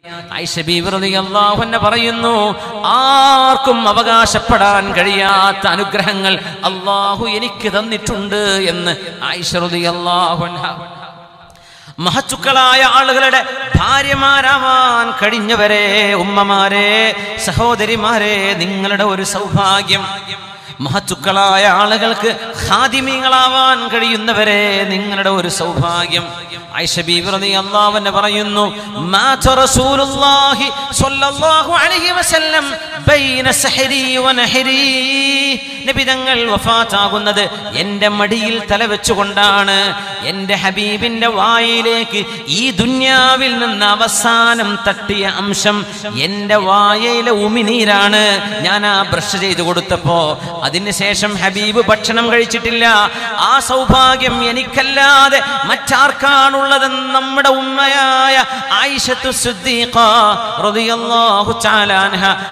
ആയിഷ ബീവി റളിയല്ലാഹു അൻഹ പറയുന്നു, ആർക്കും അവകാശപ്പെടാൻ കഴിയാത്ത അനുഗ്രഹങ്ങൾ അല്ലാഹു എനിക്ക് തന്നിട്ടുണ്ട് എന്ന് ആയിഷ റളിയല്ലാഹു അൻഹ. മഹത്തുക്കളായ ആളുകളുടെ ഭാര്യമാരാവാൻ കഴിഞ്ഞവരെ, ഉമ്മമാരെ, സഹോദരിമാരെ, നിങ്ങളുടെ ഒരു സൗഭാഗ്യം. മഹത്തുക്കളായ ആളുകൾക്ക് ഖാദിമീങ്ങളാവാൻ കഴിയുന്നവരെ, നിങ്ങളുടെ ഒരു സൗഭാഗ്യം. ആയിഷ ബീവി റളിയല്ലാഹു അൻഹ പറയുന്നു, മാത റസൂലുള്ളാഹി സ്വല്ലല്ലാഹു അലൈഹി വസല്ലം ബൈന സഹരി വനഹരി. നബി തങ്ങൾ വഫാത്താകുന്നത് എൻ്റെ മടിയിൽ തലവെച്ചുകൊണ്ടാണ്. എൻ്റെ ഹബീബിൻ്റെ വായിലേക്ക് ഈ ദുന്യാവിൽ നിന്ന് അവസാനം തട്ടിയ അംശം എൻ്റെ വായയിലെ ഉമിനീരാണ്. ഞാൻ ആ ബ്രഷ് ചെയ്തു കൊടുത്തപ്പോ അതിനുശേഷം ഹബീബ് ഭക്ഷണം കഴിച്ചിട്ടില്ല. ആ സൗഭാഗ്യം എനിക്കല്ലാതെ മറ്റാർക്കാണുള്ളതെന്ന് നമ്മുടെ ഉമ്മയായ ആയിഷത്തു സിദ്ദീഖ റളിയല്ലാഹു തആല അൻഹ